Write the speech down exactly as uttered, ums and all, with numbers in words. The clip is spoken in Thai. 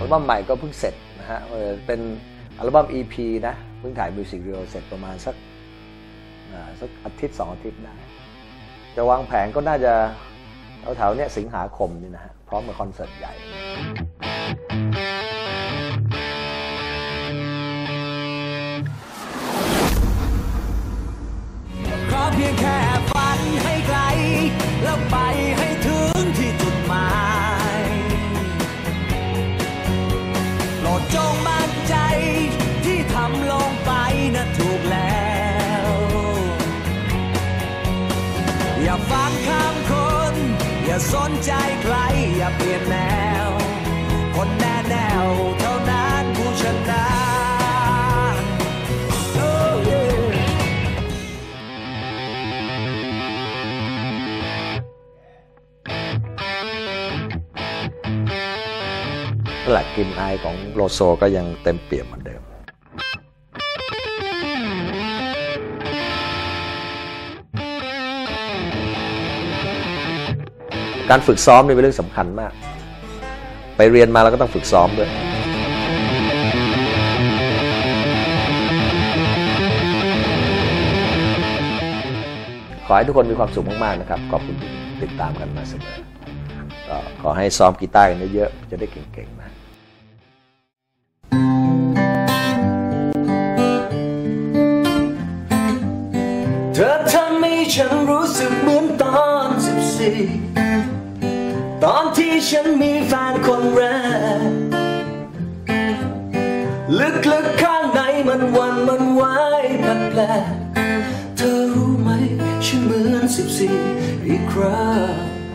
บั้มใหม่ก็เพิ่งเสร็จนะฮะเป็นอัลบั้ม อี พี นะเพิ่งถ่ายมิวสิกวิดีโอเสร็จประมาณสักสักอาทิตย์สองอาทิตย์ได้จะวางแผนก็น่าจะแถวๆเนี้ยสิงหาคมนี่นะฮะพร้อมกับคอนเสิร์ตใหญ่ขอเพียงแค่ฝันให้ไกลแล้วไปให้ถึงที่จุดหมายโปรดจงมั่นใจที่ทำลงไปนะถูกแล้วอย่าฟังคำคนอย่าสนใจใครอย่าเปลี่ยนแนวคนแน่แนวเท่านั้นผู้ชนะหลักกลิ่นอายของโลโซก็ยังเต็มเปี่ยมเหมือนเดิมการฝึกซ้อมนี่เป็นเรื่องสำคัญมากไปเรียนมาแล้วก็ต้องฝึกซ้อมด้วยขอให้ทุกคนมีความสุขมากๆนะครับขอบคุณที่ติดตามกันมาเสมอก็ขอให้ซ้อมกีตาร์กันเยอะๆจะได้เก่งๆนะเธอทำให้ฉันรู้สึกเหมือนตอนสิบสี่ตอนที่ฉันมีแฟนคนแรกลึกๆข้างในมันวันมันไหวแปลกๆเธอรู้ไหมฉันเหมือนสิบสี่อีกครั้ง